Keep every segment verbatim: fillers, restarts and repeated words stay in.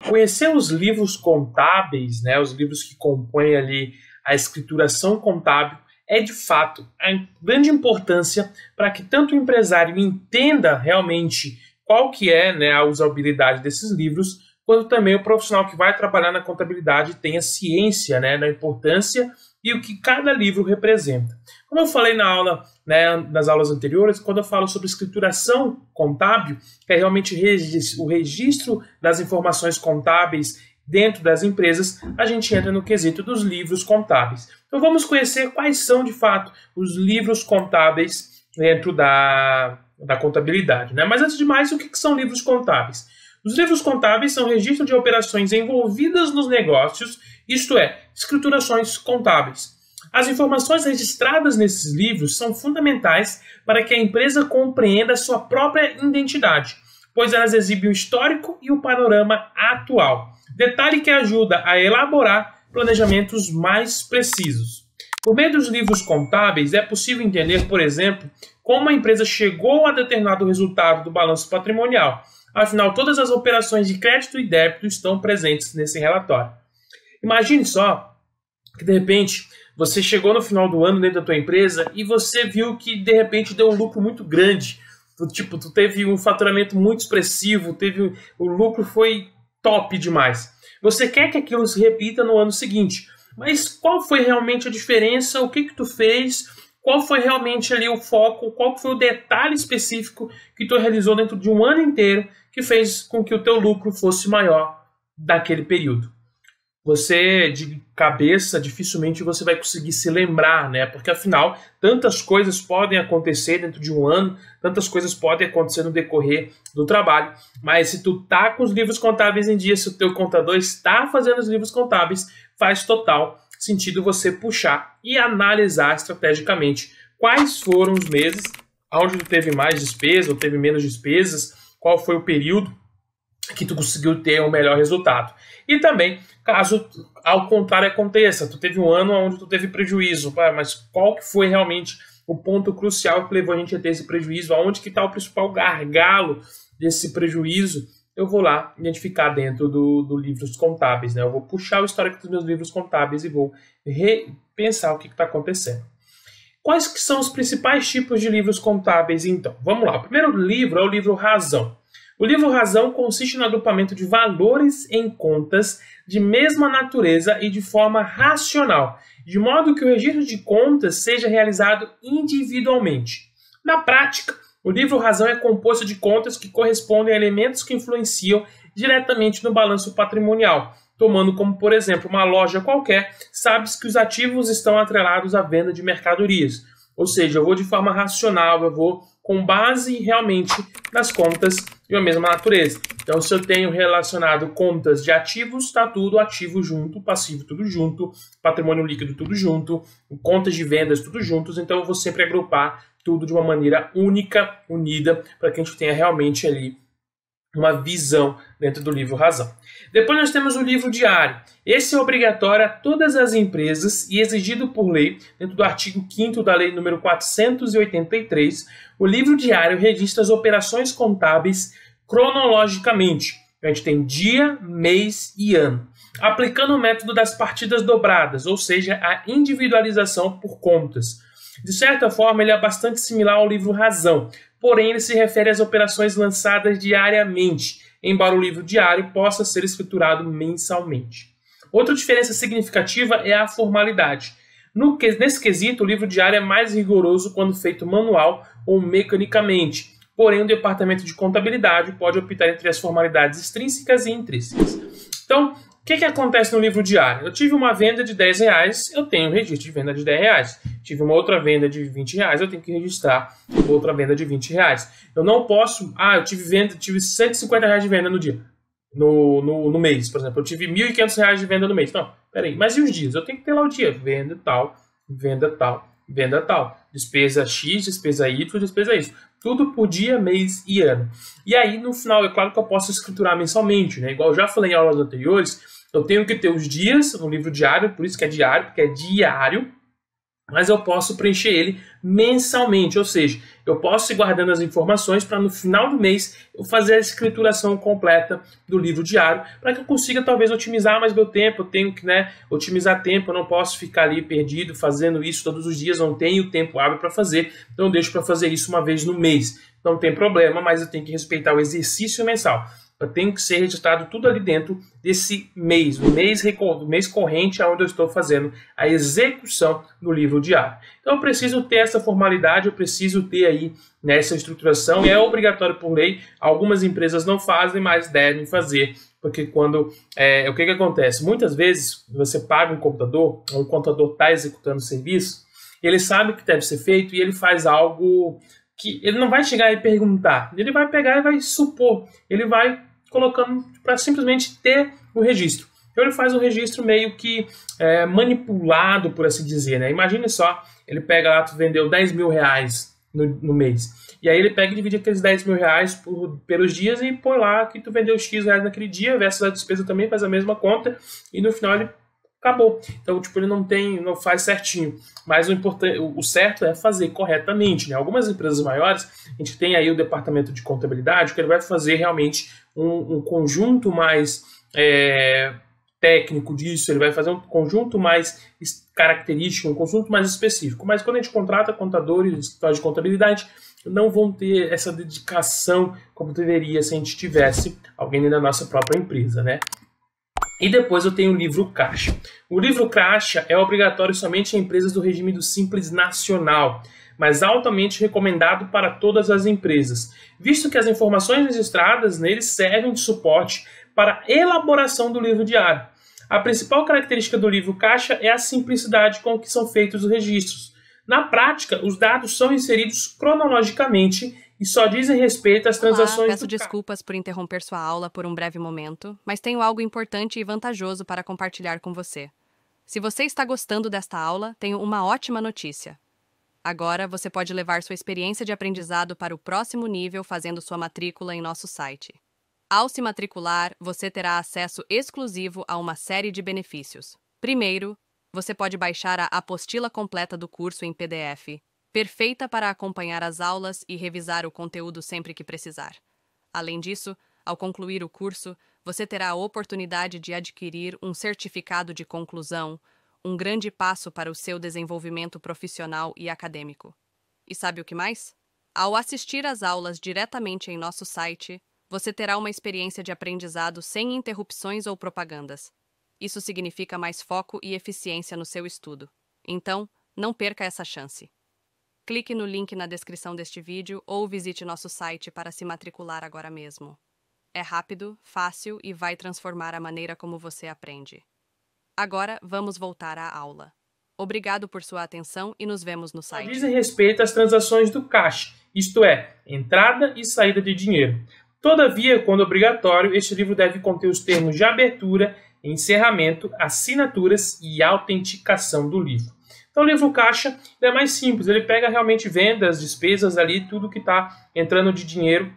Conhecer os livros contábeis, né, os livros que compõem ali a escrituração contábil, é de fato a grande importância para que tanto o empresário entenda realmente qual que é, né, a usabilidade desses livros, quanto também o profissional que vai trabalhar na contabilidade tenha ciência, né, da importância e o que cada livro representa. Como eu falei na aula, né, nas aulas anteriores, quando eu falo sobre escrituração contábil, que é realmente o registro das informações contábeis dentro das empresas, a gente entra no quesito dos livros contábeis. Então vamos conhecer quais são, de fato, os livros contábeis dentro da, da contabilidade, né? Mas antes de mais, o que são livros contábeis? Os livros contábeis são registro de operações envolvidas nos negócios, isto é, escriturações contábeis. As informações registradas nesses livros são fundamentais para que a empresa compreenda a sua própria identidade, pois elas exibem o histórico e o panorama atual. Detalhe que ajuda a elaborar planejamentos mais precisos. Por meio dos livros contábeis, é possível entender, por exemplo, como a empresa chegou a determinado resultado do balanço patrimonial. Afinal, todas as operações de crédito e débito estão presentes nesse relatório. Imagine só que, de repente, você chegou no final do ano dentro da tua empresa e você viu que, de repente, deu um lucro muito grande. Tipo, tu teve um faturamento muito expressivo, teve, o lucro foi top demais. Você quer que aquilo se repita no ano seguinte. Mas qual foi realmente a diferença? O que que tu fez? Qual foi realmente ali o foco? Qual foi o detalhe específico que tu realizou dentro de um ano inteiro que fez com que o teu lucro fosse maior daquele período? Você, de cabeça, dificilmente você vai conseguir se lembrar, né? Porque, afinal, tantas coisas podem acontecer dentro de um ano, tantas coisas podem acontecer no decorrer do trabalho. Mas se tu tá com os livros contábeis em dia, se o teu contador está fazendo os livros contábeis, faz total sentido você puxar e analisar estrategicamente quais foram os meses onde tu teve mais despesa ou teve menos despesas, qual foi o período que tu conseguiu ter o melhor resultado. E também, caso ao contrário aconteça, tu teve um ano onde tu teve prejuízo, mas qual que foi realmente o ponto crucial que levou a gente a ter esse prejuízo? Aonde que está o principal gargalo desse prejuízo? Eu vou lá identificar dentro do, do livros contábeis, né? Eu vou puxar o histórico dos meus livros contábeis e vou repensar o que está acontecendo. Quais que são os principais tipos de livros contábeis, então? Vamos lá. O primeiro livro é o livro Razão. O livro Razão consiste no agrupamento de valores em contas de mesma natureza e de forma racional, de modo que o registro de contas seja realizado individualmente. Na prática, o livro Razão é composto de contas que correspondem a elementos que influenciam diretamente no balanço patrimonial, tomando como, por exemplo, uma loja qualquer, sabes que os ativos estão atrelados à venda de mercadorias. Ou seja, eu vou de forma racional, eu vou com base realmente nas contas de uma mesma natureza. Então, se eu tenho relacionado contas de ativos, está tudo ativo junto, passivo tudo junto, patrimônio líquido tudo junto, contas de vendas tudo juntos, então eu vou sempre agrupar tudo de uma maneira única, unida, para que a gente tenha realmente ali uma visão dentro do livro Razão. Depois nós temos o livro diário. Esse é obrigatório a todas as empresas e exigido por lei, dentro do artigo quinto da lei número quatrocentos e oitenta e três, o livro diário registra as operações contábeis cronologicamente. A gente tem dia, mês e ano, aplicando o método das partidas dobradas, ou seja, a individualização por contas. De certa forma, ele é bastante similar ao livro Razão, porém ele se refere às operações lançadas diariamente, embora o livro diário possa ser escriturado mensalmente. Outra diferença significativa é a formalidade. No, nesse quesito, o livro diário é mais rigoroso quando feito manual ou mecanicamente, porém o departamento de contabilidade pode optar entre as formalidades extrínsecas e intrínsecas. Então, o que, que acontece no livro diário? Eu tive uma venda de dez reais, eu tenho um registro de venda de dez reais. Tive uma outra venda de vinte reais, eu tenho que registrar outra venda de vinte reais. Eu não posso... Ah, eu tive, venda, tive cento e cinquenta reais de venda no dia, no, no, no mês, por exemplo. Eu tive mil e quinhentos reais de venda no mês. Não, peraí, mas e os dias? Eu tenho que ter lá o dia. Venda tal, venda tal, venda tal. Despesa X, despesa Y, despesa Y. Tudo por dia, mês e ano. E aí, no final, é claro que eu posso escriturar mensalmente, né? Igual eu já falei em aulas anteriores, eu tenho que ter os dias no livro diário, por isso que é diário, porque é diário. mas eu posso preencher ele mensalmente, ou seja, eu posso ir guardando as informações para no final do mês eu fazer a escrituração completa do livro diário, para que eu consiga talvez otimizar mais meu tempo. Eu tenho que, né, otimizar tempo, eu não posso ficar ali perdido fazendo isso todos os dias, não tenho tempo hábil para fazer, então eu deixo para fazer isso uma vez no mês. Não tem problema, mas eu tenho que respeitar o exercício mensal. Eu tenho que ser registrado tudo ali dentro desse mês, do mês, do mês corrente, onde eu estou fazendo a execução do livro diário. Então eu preciso ter essa formalidade, eu preciso ter aí nessa estruturação, e é obrigatório por lei. Algumas empresas não fazem, mas devem fazer, porque quando, é, o que que acontece? Muitas vezes você paga um computador, ou o computador está executando o serviço, ele sabe o que deve ser feito e ele faz algo que ele não vai chegar e perguntar, ele vai pegar e vai supor, ele vai colocando para simplesmente ter o registro. Então ele faz um registro meio que é, manipulado, por assim dizer, né? Imagine só, ele pega lá, tu vendeu dez mil reais no, no mês, e aí ele pega e divide aqueles dez mil reais por, pelos dias e põe lá que tu vendeu X reais naquele dia, versus a despesa também, faz a mesma conta, e no final ele acabou. Então, tipo, ele não tem, não faz certinho. Mas o importante, o certo é fazer corretamente, né? Algumas empresas maiores, a gente tem aí o departamento de contabilidade, que ele vai fazer realmente um, um conjunto mais é, técnico disso, ele vai fazer um conjunto mais característico, um conjunto mais específico. Mas quando a gente contrata contadores, escritórios de contabilidade, não vão ter essa dedicação como deveria se a gente tivesse alguém da nossa própria empresa, né? E depois eu tenho o livro caixa. O livro caixa é obrigatório somente em empresas do regime do Simples Nacional, mas altamente recomendado para todas as empresas, visto que as informações registradas nele servem de suporte para a elaboração do livro diário. A principal característica do livro caixa é a simplicidade com que são feitos os registros. Na prática, os dados são inseridos cronologicamente e só dizem respeito às transações... Olá, peço desculpas por interromper sua aula por um breve momento, mas tenho algo importante e vantajoso para compartilhar com você. Se você está gostando desta aula, tenho uma ótima notícia. Agora, você pode levar sua experiência de aprendizado para o próximo nível fazendo sua matrícula em nosso site. Ao se matricular, você terá acesso exclusivo a uma série de benefícios. Primeiro, você pode baixar a apostila completa do curso em P D F, perfeita para acompanhar as aulas e revisar o conteúdo sempre que precisar. Além disso, ao concluir o curso, você terá a oportunidade de adquirir um certificado de conclusão, um grande passo para o seu desenvolvimento profissional e acadêmico. E sabe o que mais? Ao assistir às aulas diretamente em nosso site, você terá uma experiência de aprendizado sem interrupções ou propagandas. Isso significa mais foco e eficiência no seu estudo. Então, não perca essa chance. Clique no link na descrição deste vídeo ou visite nosso site para se matricular agora mesmo. É rápido, fácil e vai transformar a maneira como você aprende. Agora, vamos voltar à aula. Obrigado por sua atenção e nos vemos no site. Dizem respeito às transações do caixa, isto é, entrada e saída de dinheiro. Todavia, quando obrigatório, este livro deve conter os termos de abertura, encerramento, assinaturas e autenticação do livro. Então o livro caixa é mais simples, ele pega realmente vendas, despesas ali, tudo que está entrando de dinheiro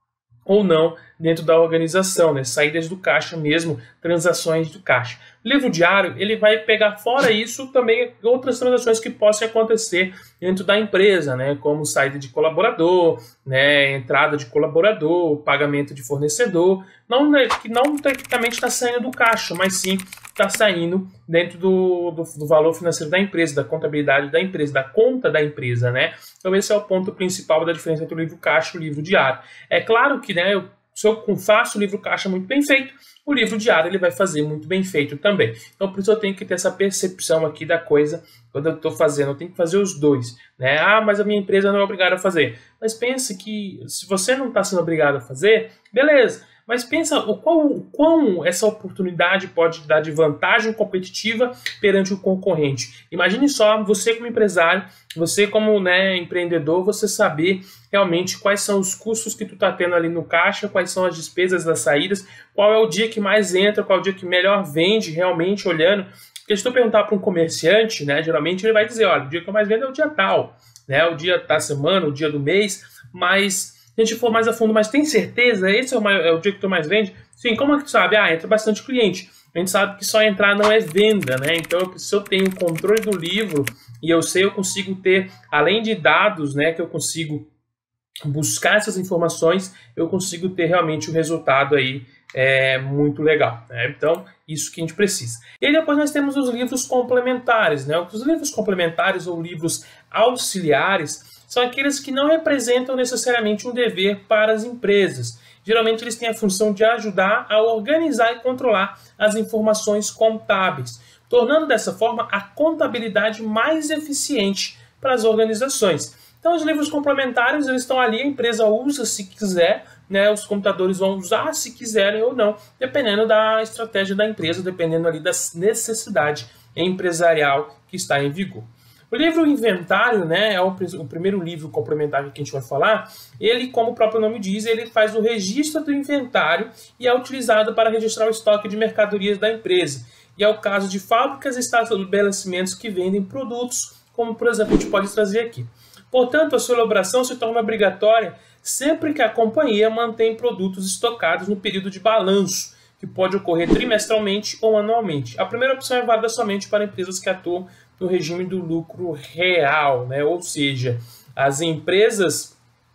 ou não dentro da organização, né? Saídas do caixa mesmo, transações do caixa. O livro diário, ele vai pegar fora isso também outras transações que possam acontecer dentro da empresa, né? Como saída de colaborador, né? Entrada de colaborador, pagamento de fornecedor, não, que não tecnicamente está saindo do caixa, mas sim está saindo dentro do, do, do valor financeiro da empresa, da contabilidade da empresa, da conta da empresa, né? Então esse é o ponto principal da diferença entre o livro caixa e o livro diário. É claro que, né, eu, se eu faço o livro caixa muito bem feito, o livro diário ele vai fazer muito bem feito também. Então por isso eu tenho que ter essa percepção aqui da coisa quando eu estou fazendo, eu tenho que fazer os dois, né? Ah, mas a minha empresa não é obrigada a fazer. Mas pense que se você não está sendo obrigado a fazer, beleza. Mas pensa o quão, o quão essa oportunidade pode dar de vantagem competitiva perante o concorrente. Imagine só, você como empresário, você como, né, empreendedor, você saber realmente quais são os custos que tu está tendo ali no caixa, quais são as despesas das saídas, qual é o dia que mais entra, qual é o dia que melhor vende realmente olhando. Porque se tu perguntar para um comerciante, né, geralmente ele vai dizer, olha, o dia que eu mais vendo é o dia tal, né, o dia da semana, o dia do mês, mas... Se a gente for mais a fundo, mas tem certeza? Esse é o, maior, é o dia que tu mais vende? Sim, como é que tu sabe? Ah, entra bastante cliente. a gente sabe que só entrar não é venda, né? Então, se eu tenho controle do livro e eu sei, eu consigo ter, além de dados, né, que eu consigo buscar essas informações, eu consigo ter realmente um resultado aí é, muito legal, né? Então, isso que a gente precisa. E aí depois nós temos os livros complementares, né? Os livros complementares ou livros auxiliares são aqueles que não representam necessariamente um dever para as empresas. Geralmente eles têm a função de ajudar a organizar e controlar as informações contábeis, tornando dessa forma a contabilidade mais eficiente para as organizações. Então os livros complementares eles estão ali, a empresa usa se quiser, né, os computadores vão usar se quiserem ou não, dependendo da estratégia da empresa, dependendo ali da necessidade empresarial que está em vigor. O livro Inventário, né, é o, o primeiro livro complementar que a gente vai falar. Ele, como o próprio nome diz, ele faz o registro do inventário e é utilizado para registrar o estoque de mercadorias da empresa. E é o caso de fábricas e estabelecimentos que vendem produtos, como por exemplo a gente pode trazer aqui. Portanto, a sua elaboração se torna obrigatória sempre que a companhia mantém produtos estocados no período de balanço, que pode ocorrer trimestralmente ou anualmente. A primeira opção é válida somente para empresas que atuam no regime do lucro real, né? Ou seja, as empresas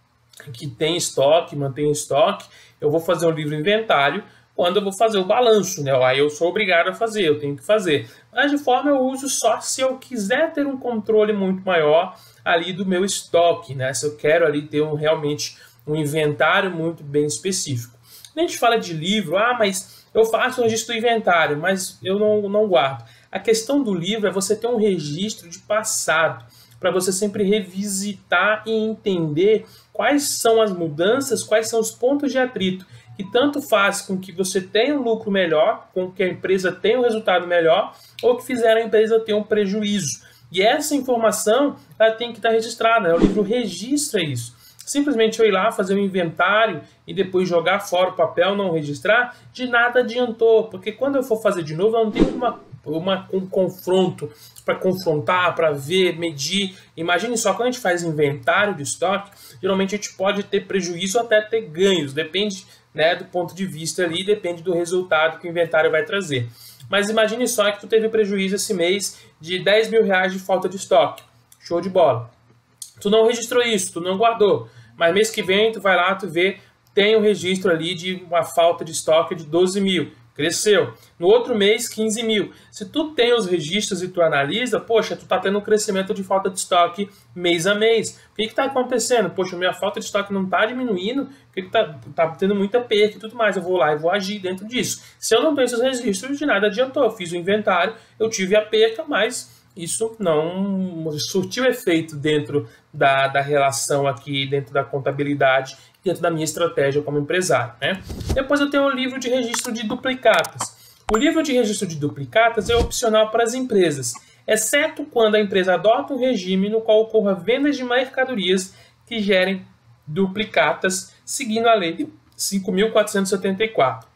que têm estoque, mantêm estoque, eu vou fazer um livro inventário quando eu vou fazer o balanço, né? Aí eu sou obrigado a fazer, eu tenho que fazer. Mas de forma eu uso só se eu quiser ter um controle muito maior ali do meu estoque, né? Se eu quero ali ter um, realmente um inventário muito bem específico. A gente fala de livro, ah, mas eu faço o registro do inventário, mas eu não, não guardo. A questão do livro é você ter um registro de passado, para você sempre revisitar e entender quais são as mudanças, quais são os pontos de atrito, que tanto faz com que você tenha um lucro melhor, com que a empresa tenha um resultado melhor, ou que fizeram a empresa ter um prejuízo. E essa informação ela tem que estar registrada, né? O livro registra isso. Simplesmente eu ir lá fazer um inventário e depois jogar fora o papel, não registrar, de nada adiantou, porque quando eu for fazer de novo, eu não tenho uma, uma, um confronto para confrontar, para ver, medir. Imagine só, quando a gente faz inventário de estoque, geralmente a gente pode ter prejuízo ou até ter ganhos, depende, né, do ponto de vista ali, depende do resultado que o inventário vai trazer. Mas imagine só que tu teve prejuízo esse mês de dez mil reais de falta de estoque. Show de bola. Tu não registrou isso, tu não guardou. Mas mês que vem tu vai lá, tu vê, tem um registro ali de uma falta de estoque de doze mil. Cresceu. No outro mês, quinze mil. Se tu tem os registros e tu analisa, poxa, tu tá tendo um crescimento de falta de estoque mês a mês. O que que tá acontecendo? Poxa, minha falta de estoque não tá diminuindo, o que que tá, tá tendo muita perda e tudo mais. Eu vou lá e vou agir dentro disso. Se eu não tenho esses registros, de nada adiantou. Eu fiz o inventário, eu tive a perca, mas isso não surtiu efeito dentro da, da relação aqui, dentro da contabilidade, dentro da minha estratégia como empresário, né? Depois eu tenho o livro de registro de duplicatas. O livro de registro de duplicatas é opcional para as empresas, exceto quando a empresa adota um regime no qual ocorra vendas de mercadorias que gerem duplicatas, seguindo a Lei cinco mil quatrocentos e setenta e quatro.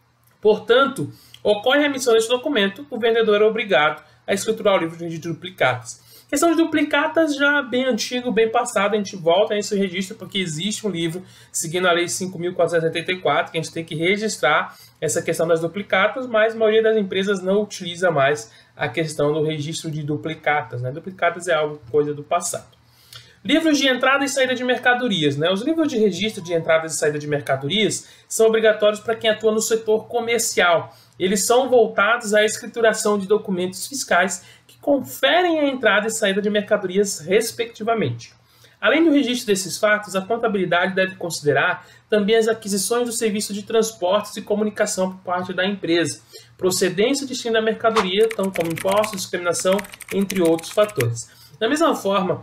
Portanto, ocorre a emissão desse documento, o vendedor é obrigado a escriturar o livro de registro de duplicatas. A questão de duplicatas já bem antigo, bem passado, a gente volta a esse registro porque existe um livro seguindo a Lei cinco mil quatrocentos e setenta e quatro que a gente tem que registrar essa questão das duplicatas, mas a maioria das empresas não utiliza mais a questão do registro de duplicatas, né? Duplicatas é algo coisa do passado. Livros de entrada e saída de mercadorias, né? Os livros de registro de entrada e saída de mercadorias são obrigatórios para quem atua no setor comercial. Eles são voltados à escrituração de documentos fiscais que conferem a entrada e saída de mercadorias, respectivamente. Além do registro desses fatos, a contabilidade deve considerar também as aquisições do serviço de transportes e comunicação por parte da empresa, procedência e destino da mercadoria, tão como impostos, discriminação, entre outros fatores. Da mesma forma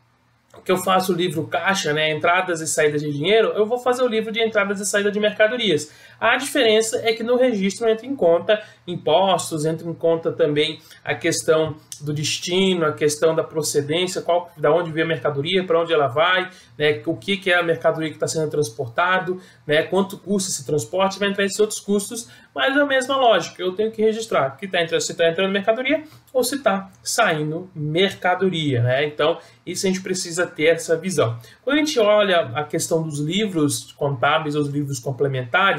que eu faço o livro caixa, né, entradas e saídas de dinheiro, eu vou fazer o livro de entradas e saídas de mercadorias. A diferença é que no registro entra em conta impostos, entra em conta também a questão do destino, a questão da procedência, qual, da onde veio a mercadoria, para onde ela vai, né, o que, que é a mercadoria que está sendo transportado, né, quanto custa esse transporte, vai entrar esses outros custos, mas é a mesma lógica, eu tenho que registrar que tá entrando, se está entrando mercadoria ou se está saindo mercadoria, né? Então, isso a gente precisa ter essa visão. Quando a gente olha a questão dos livros contábeis, os livros complementares,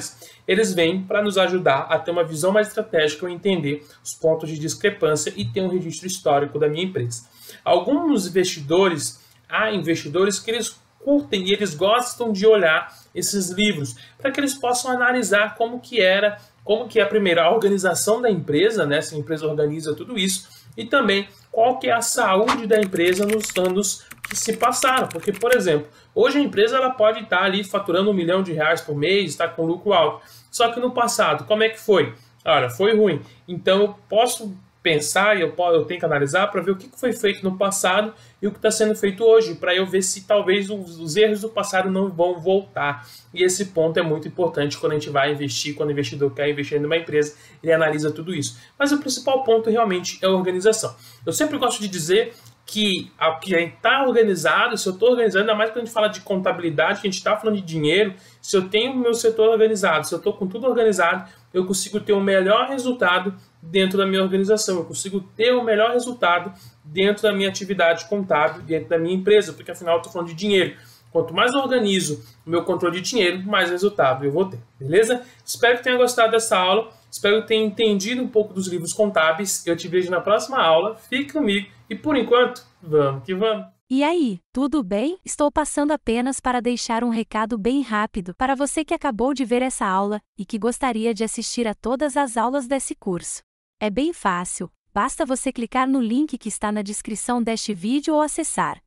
eles vêm para nos ajudar a ter uma visão mais estratégica, entender os pontos de discrepância e ter um registro histórico da minha empresa. Alguns investidores, há investidores que eles curtem e eles gostam de olhar esses livros para que eles possam analisar como que era, como que é a primeira a organização da empresa, né? Se a empresa organiza tudo isso, e também qual que é a saúde da empresa nos anos que se passaram. Porque, por exemplo, hoje a empresa ela pode estar ali faturando um milhão de reais por mês, está com lucro alto. Só que no passado, como é que foi? Olha, foi ruim. Então eu posso pensar e eu, eu tenho que analisar para ver o que foi feito no passado e o que está sendo feito hoje, para eu ver se talvez os, os erros do passado não vão voltar. E esse ponto é muito importante quando a gente vai investir, quando o investidor quer investir numa empresa, ele analisa tudo isso. Mas o principal ponto realmente é a organização. Eu sempre gosto de dizer que a que está organizado, se eu estou organizando, ainda mais quando a gente fala de contabilidade, que a gente está falando de dinheiro, se eu tenho o meu setor organizado, se eu estou com tudo organizado, eu consigo ter o melhor resultado dentro da minha organização, eu consigo ter o melhor resultado dentro da minha atividade contábil, dentro da minha empresa, porque afinal eu estou falando de dinheiro. Quanto mais eu organizo o meu controle de dinheiro, mais resultado eu vou ter, beleza? Espero que tenha gostado dessa aula, espero que tenha entendido um pouco dos livros contábeis. Eu te vejo na próxima aula, fique comigo e por enquanto, vamos que vamos! E aí, tudo bem? Estou passando apenas para deixar um recado bem rápido para você que acabou de ver essa aula e que gostaria de assistir a todas as aulas desse curso. É bem fácil, basta você clicar no link que está na descrição deste vídeo ou acessar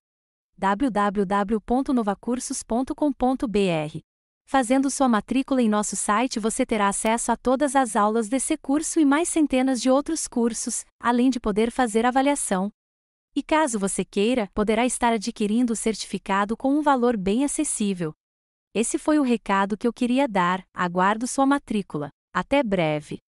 w w w ponto novacursos ponto com ponto b r. Fazendo sua matrícula em nosso site você terá acesso a todas as aulas desse curso e mais centenas de outros cursos, além de poder fazer avaliação. E caso você queira, poderá estar adquirindo o certificado com um valor bem acessível. Esse foi o recado que eu queria dar, aguardo sua matrícula. Até breve!